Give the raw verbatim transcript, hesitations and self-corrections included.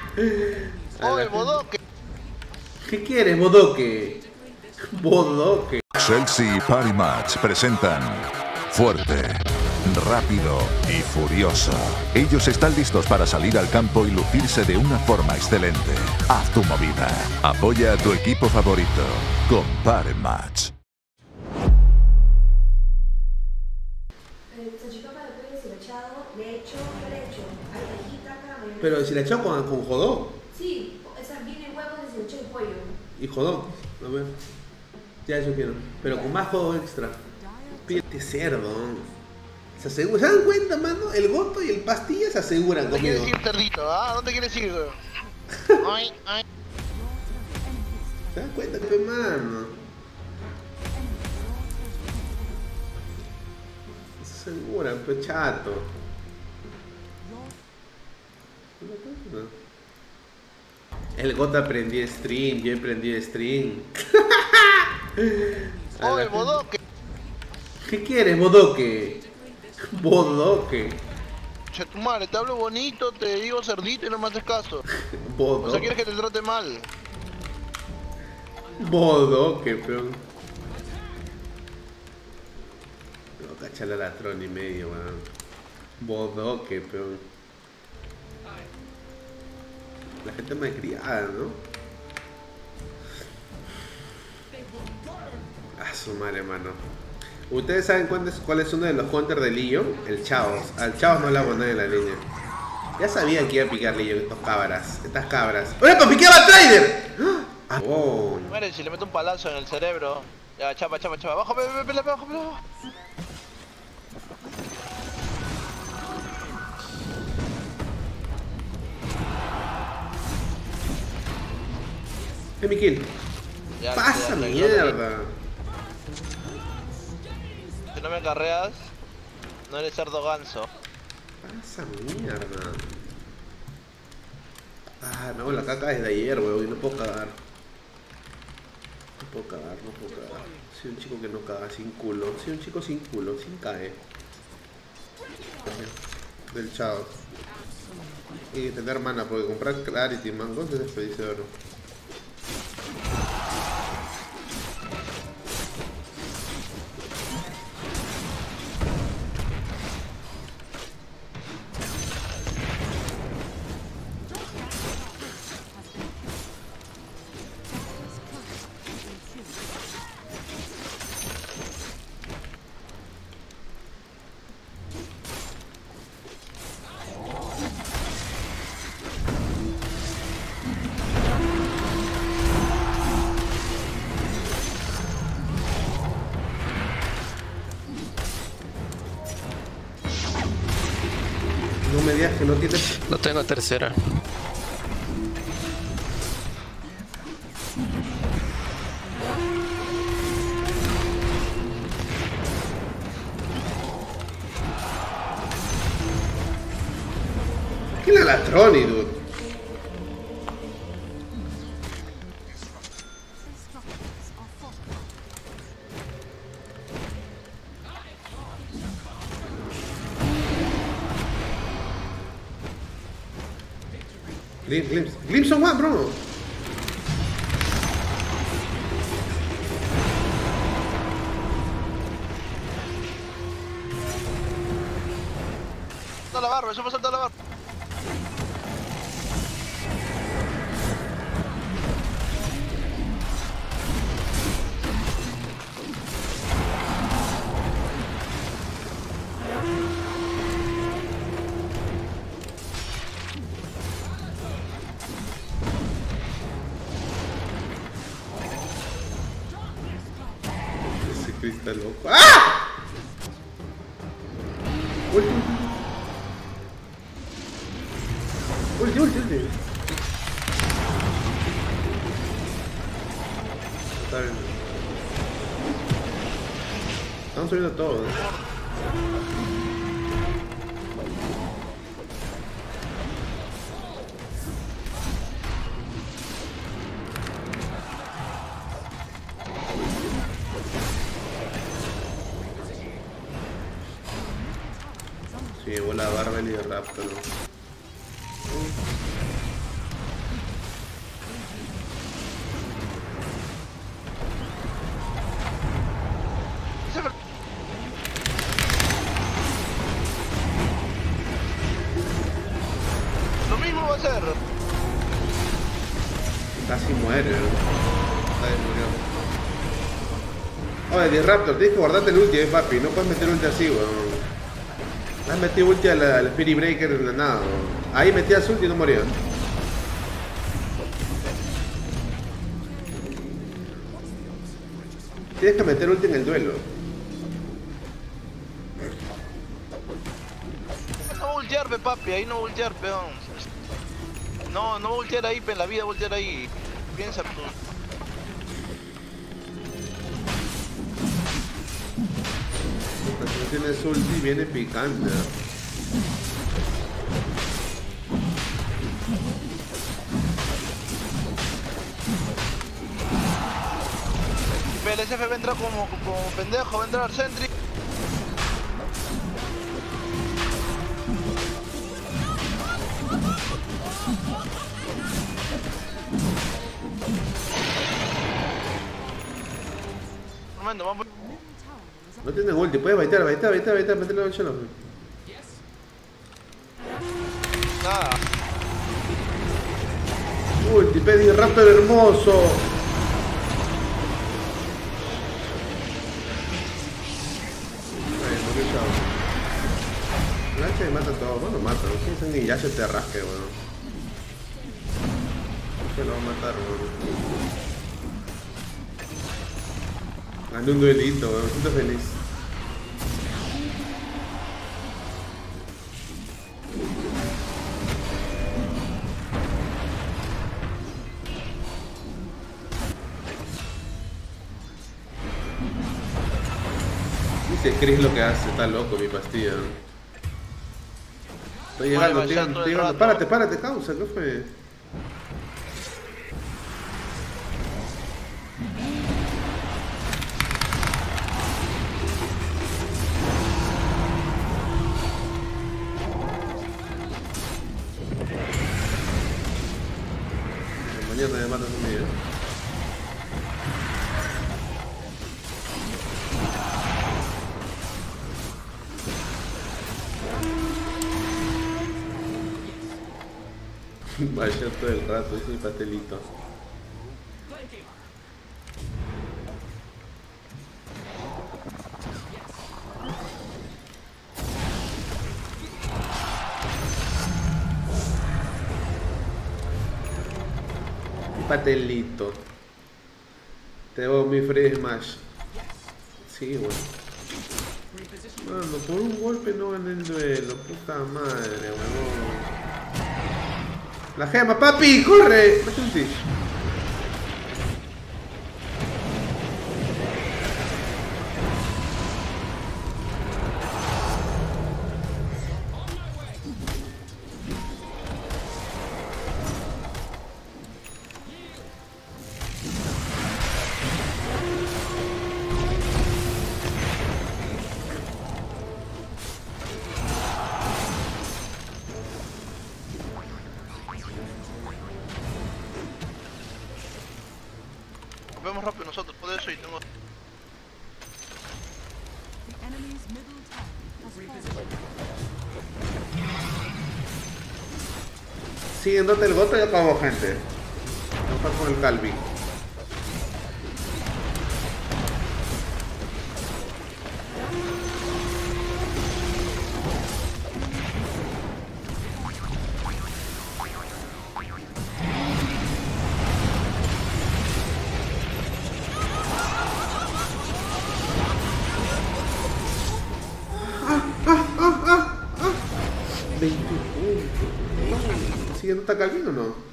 Oye, Bodoque. ¿Qué quieres, Bodoque? Bodoque. Chelsea y Party Match presentan Fuerte, Rápido y Furioso. Ellos están listos para salir al campo y lucirse de una forma excelente. Haz tu movida. Apoya a tu equipo favorito con Party Match. Pero si la echó con, con jodón. Sí, esas vienen huevos y se echó el pollo. Y jodón, a ver. Ya eso quiero. Pero con más jodón extra. Pídete cerdo. Se asegura. ¿Se dan cuenta, mano? El goto y el pastilla se aseguran ¿Dónde conmigo. quieres ir, cerdito? ¿Ah? ¿Dónde quieres ir? Ay, ay. ¿Se dan cuenta, pe, mano? Se aseguran, pe, chato. El Goto aprendí stream, yo aprendí stream. Oye, Bodoque. ¿Qué quieres, Bodoque? Bodoque. Che, tu madre, te hablo bonito, te digo cerdito y no me haces caso. Bodoque. O sea, quieres que te trate mal. Bodoque, peón. No, cachala la tron y medio, weón. Bodoque, peón. La gente malcriada, ¿no? A su madre, mano. ¿Ustedes saben cuál es, cuál es uno de los counters de Leon? El Chaos. Al Chaos no le hago nada en la línea. Ya sabía que iba a picar Leon, estos cabras. Estas cabras. ¡Oye, pues piqueaba Trader! ¡Ah! Oh. Muere, si le meto un palazo en el cerebro. Ya, chapa, chapa, chapa. Abajo, pe, pe, pe, pe, abajo, pe, abajo. Es mi kill. Ya, Pasa ya, ya, mierda. Si no me carreas, no eres cerdo ganso. Pasa mierda. Ah, no, la caca desde ayer, weón, y no puedo cagar. No puedo cagar, no puedo cagar. Soy un chico que no caga, sin culo. Soy un chico sin culo, sin cae. Del Chao. Y tener mana, porque comprar Clarity, mango, es desperdicio de oro. No me digas que no tiene... No tengo tercera. ¿Qué la latroni, dude? Glimpse, glimpse. Glimpse on one, bro. Salta la barba, eso me salta la barba. Ese cristal loco. ¡Ah! Ulti, ulti. Ulti, ulti, ulti. Está bien. Estamos subiendo todo, ¿no? Sí, llegó la Barbel y el Raptor. mismo va a ser. Casi muere. Ahí murió. Oye, Disruptor, tienes que guardarte el ulti, eh, papi. No puedes meter ulti así, weón. Has metido ulti al, al Spirit Breaker de la nada, weón. Ahí metías ulti y no moría. Tienes que meter ulti en el duelo. No voltear, pe, papi, ahí no voltear, peón. No, no voltear ahí, pe, en la vida voltear ahí. Piensa tú. Porque si no tienes ulti, viene picante. P L S F va a entrar como, como pendejo, va a entrar Sentry. Momento, vamos. No tienes ulti, puedes baitear, baitear, baitear, baitear, meterle al chelo. Nada. Ulti, pedí Raptor hermoso. El hacha me mata todo, bueno mata, no sé si ni Yasha te rasque, weón. Se lo va a matar, weón. Gané un duelito, weón, me siento feliz. Dice Chris lo que hace, está loco mi pastilla. Estoy llegando, estoy llegando, estoy llegando. Párate, párate, causa, ¿qué fue? Mañana me matan a mí, ¿eh? Vaya todo el rato, ese pastelito. Pastelito. Te hago mi free smash. Sí, bueno. Mano, por un golpe no gané el duelo. Puta madre, huevón. La gema, papi, corre. Mete un tish. Vemos rápido nosotros, por eso y tengo. Siguiéndote el goto y acabó, gente. Vamos con el Calvi. veinte puntos. ¿Siguiendo está Calvin o no?